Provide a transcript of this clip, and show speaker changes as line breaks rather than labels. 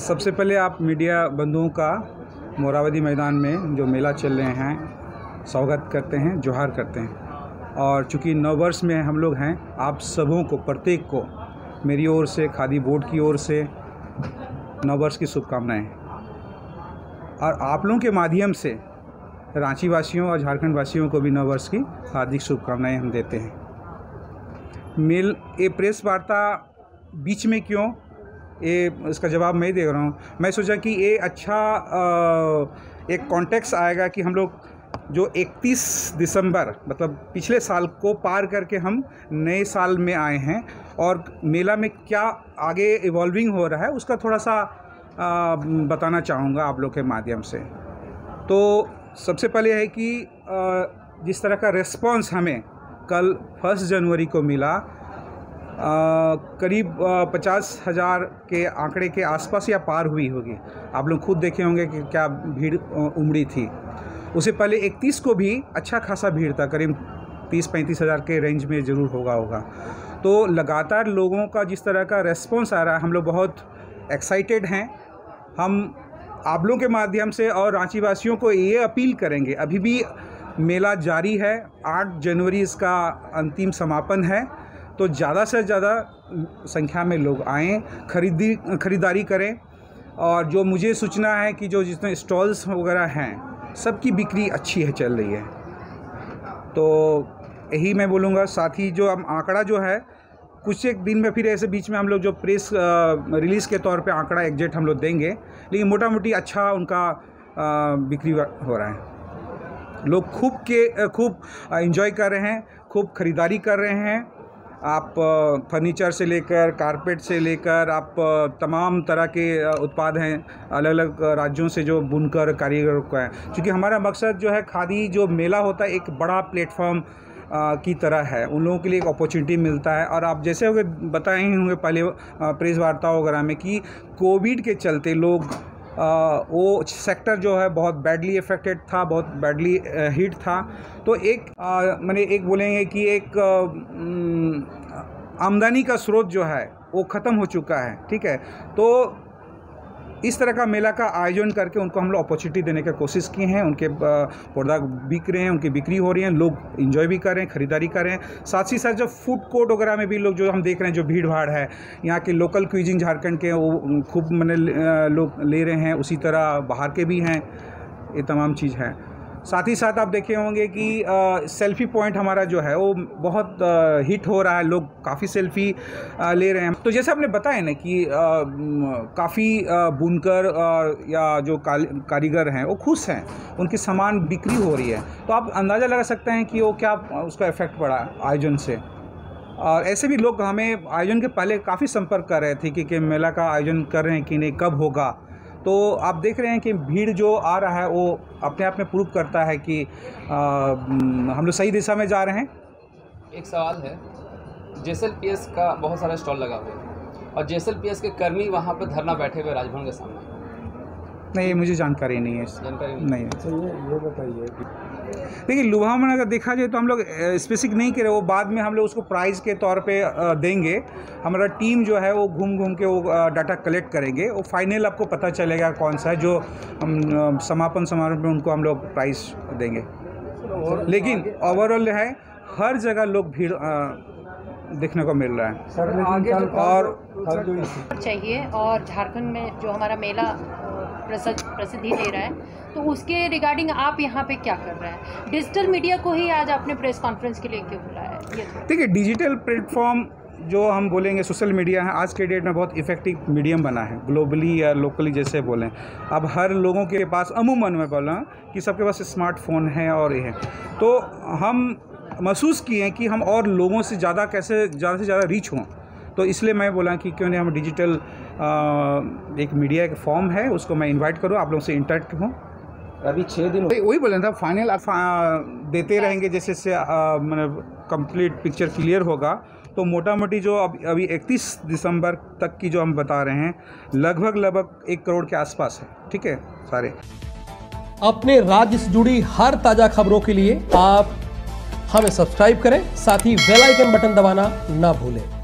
सबसे पहले आप मीडिया बंधुओं का मोराबादी मैदान में जो मेला चल रहे हैं स्वागत करते हैं, जोहार करते हैं। और चूँकि नववर्ष में हम लोग हैं, आप सबों को, प्रत्येक को मेरी ओर से, खादी बोर्ड की ओर से नववर्ष की शुभकामनाएं। और आप लोगों के माध्यम से रांची वासियों और झारखंड वासियों को भी नववर्ष की हार्दिक शुभकामनाएं हम देते हैं। ये प्रेस वार्ता बीच में क्यों, इसका जवाब मैं दे रहा हूँ। मैं सोचा कि ये अच्छा एक कॉन्टेक्स्ट आएगा कि हम लोग जो 31 दिसंबर मतलब पिछले साल को पार करके हम नए साल में आए हैं और मेला में क्या आगे इवॉल्विंग हो रहा है उसका थोड़ा सा बताना चाहूँगा आप लोग के माध्यम से। तो सबसे पहले है कि जिस तरह का रेस्पॉन्स हमें कल 1 जनवरी को मिला, करीब 50,000 के आंकड़े के आसपास या पार हुई होगी। आप लोग खुद देखे होंगे कि क्या भीड़ उमड़ी थी। उससे पहले 31 को भी अच्छा खासा भीड़ था, करीब 30-35 हज़ार के रेंज में ज़रूर होगा। तो लगातार लोगों का जिस तरह का रेस्पॉन्स आ रहा है, हम लोग बहुत एक्साइटेड हैं। हम आप लोगों के माध्यम से और रांची वासियों को ये अपील करेंगे, अभी भी मेला जारी है। 8 जनवरी इसका अंतिम समापन है, तो ज़्यादा से ज़्यादा संख्या में लोग आएँ, खरीदारी करें। और जो मुझे सूचना है कि जो जितने स्टॉल्स वगैरह हैं सबकी बिक्री अच्छी है, चल रही है। तो यही मैं बोलूँगा। साथ ही जो हम आंकड़ा जो है कुछ एक दिन में फिर ऐसे बीच में हम लोग जो प्रेस रिलीज़ के तौर पे आंकड़ा एग्जैक्ट हम लोग देंगे, लेकिन मोटा मोटी अच्छा उनका बिक्री हो रहा है। लोग खूब एंजॉय कर रहे हैं, खूब ख़रीदारी कर रहे हैं। आप फर्नीचर से लेकर कारपेट से लेकर आप तमाम तरह के उत्पाद हैं अलग अलग राज्यों से जो बुनकर कारीगरों का है। क्योंकि हमारा मकसद जो है, खादी जो मेला होता है एक बड़ा प्लेटफॉर्म की तरह है, उन लोगों के लिए एक अपॉर्चुनिटी मिलता है। और आप जैसे होंगे बताए ही होंगे पहले प्रेस वार्ता वगैरह में कि कोविड के चलते लोग वो सेक्टर जो है बहुत बैडली इफ़ेक्टेड था, बहुत बैडली हिट था। तो मैंने एक बोलेंगे कि एक आमदनी का स्रोत जो है वो ख़त्म हो चुका है, ठीक है। तो इस तरह का मेला का आयोजन करके उनको हम लोग अपॉर्चुनिटी देने की कोशिश की हैं। उनके प्रोडक्ट बिक रहे हैं, उनकी बिक्री हो रही है, लोग एंजॉय भी कर रहे हैं, ख़रीदारी कर रहे हैं। साथ ही साथ जो फूड कोर्ट वगैरह में भी लोग जो हम देख रहे हैं, जो भीड़ भाड़ है, यहाँ के लोकल क्विजिन झारखंड के वो खूब लोग ले रहे हैं, उसी तरह बाहर के भी हैं। ये तमाम चीज़ है। साथ ही साथ आप देखे होंगे कि सेल्फ़ी पॉइंट हमारा जो है वो बहुत हिट हो रहा है, लोग काफ़ी सेल्फ़ी ले रहे हैं। तो जैसे आपने बताया ना कि काफ़ी बुनकर या जो कारीगर हैं वो खुश हैं, उनकी सामान बिक्री हो रही है। तो आप अंदाज़ा लगा सकते हैं कि वो क्या उसका इफ़ेक्ट पड़ा आयोजन से। और ऐसे भी लोग हमें आयोजन के पहले काफ़ी संपर्क कर रहे थे कि मेला का आयोजन कर रहे हैं कि नहीं, कब होगा। तो आप देख रहे हैं कि भीड़ जो आ रहा है वो अपने आप में प्रूव करता है कि हम लोग सही दिशा में जा रहे हैं।
एक सवाल है, JSLPS का बहुत सारा स्टॉल लगा हुआ है और JSLPS के कर्मी वहाँ पर धरना बैठे हुए राजभवन के सामने।
नहीं, मुझे जानकारी नहीं है।
जानकारी
नहीं है।
तो ये बताइए।
देखिए, लुभावन अगर देखा जाए तो हम लोग स्पेसिफिक नहीं करे, वो बाद में हम लोग उसको प्राइज़ के तौर पे देंगे। हमारा टीम जो है वो घूम के वो डाटा कलेक्ट करेंगे, वो फाइनल आपको पता चलेगा कौन सा है जो हम समापन समारोह में उनको हम लोग प्राइज़ देंगे। लेकिन ओवरऑल है, हर जगह लोग भीड़ देखने को मिल रहा है।
सर आगे
और
चाहिए और झारखंड में जो हमारा मेला प्रसिद्धि ले रहा है, तो उसके रिगार्डिंग आप यहाँ पे क्या कर रहे हैं? डिजिटल मीडिया को ही आज आपने प्रेस कॉन्फ्रेंस के लिए क्यों बुलाया है?
देखिए, डिजिटल प्लेटफॉर्म जो हम बोलेंगे सोशल मीडिया है, आज के डेट में बहुत इफ़ेक्टिव मीडियम बना है, ग्लोबली या लोकली जैसे बोलें। अब हर लोगों के पास, अमूमन मैं बोला कि सबके पास स्मार्टफोन है और ये है। तो हम महसूस किए हैं कि हम और लोगों से ज़्यादा कैसे ज़्यादा से ज़्यादा रीच हों। तो इसलिए मैं बोला कि क्यों नहीं हम डिजिटल एक मीडिया एक फॉर्म है, उसको मैं इनवाइट करूँ, आप लोगों से इंटरेक्ट हूँ।
अभी 6 दिन
वही बोला था, फाइनल देते रहेंगे जैसे से मतलब कंप्लीट पिक्चर क्लियर होगा। तो मोटा मोटी जो अभी 31 दिसंबर तक की जो हम बता रहे हैं, लगभग 1 करोड़ के आसपास है, ठीक है सारे।
अपने राज्य से जुड़ी हर ताज़ा खबरों के लिए आप हमें सब्सक्राइब करें, साथ ही बेल आइकन बटन दबाना ना भूलें।